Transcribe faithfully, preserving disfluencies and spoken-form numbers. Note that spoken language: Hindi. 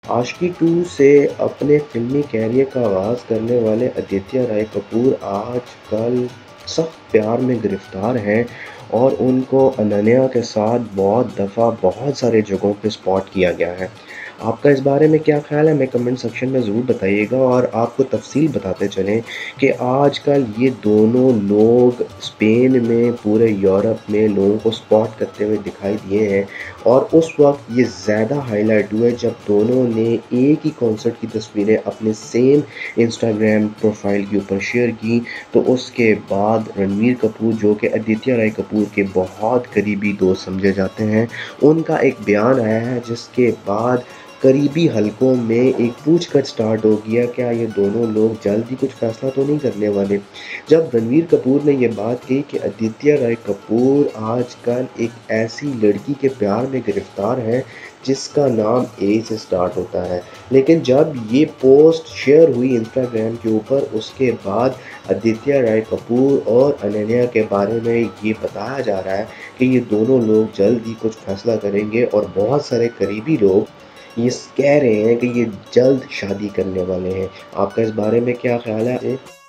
आशिकी टू से अपने फ़िल्मी कैरियर का आगाज़ करने वाले आदित्य रॉय कपूर आजकल सख्त प्यार में गिरफ़्तार हैं और उनको अनन्या के साथ बहुत दफ़ा बहुत सारे जगहों पे स्पॉट किया गया है। आपका इस बारे में क्या ख़्याल है? हमें कमेंट सेक्शन में ज़रूर बताइएगा और आपको तफ़सील बताते चलें कि आजकल ये दोनों लोग स्पेन में, पूरे यूरोप में लोगों को स्पॉट करते हुए दिखाई दिए हैं और उस वक़्त ये ज़्यादा हाइलाइट हुए जब दोनों ने एक ही कॉन्सर्ट की तस्वीरें अपने सेम इंस्टाग्राम प्रोफ़ाइल के ऊपर शेयर की। तो उसके बाद रणवीर कपूर, जो कि आदित्य रॉय कपूर के बहुत करीबी दोस्त समझे जाते हैं, उनका एक बयान आया है जिसके बाद करीबी हलकों में एक पूछगछ स्टार्ट हो गया, क्या ये दोनों लोग जल्द ही कुछ फ़ैसला तो नहीं करने वाले? जब रणवीर कपूर ने ये बात कही कि आदित्य रॉय कपूर आजकल एक ऐसी लड़की के प्यार में गिरफ़्तार हैं जिसका नाम ए से स्टार्ट होता है। लेकिन जब ये पोस्ट शेयर हुई इंस्टाग्राम के ऊपर, उसके बाद आदित्य रॉय कपूर और अनन्या के बारे में ये बताया जा रहा है कि ये दोनों लोग जल्द ही कुछ फ़ैसला करेंगे और बहुत सारे करीबी लोग ये स कह रहे हैं कि ये जल्द शादी करने वाले हैं। आपका इस बारे में क्या ख़्याल है?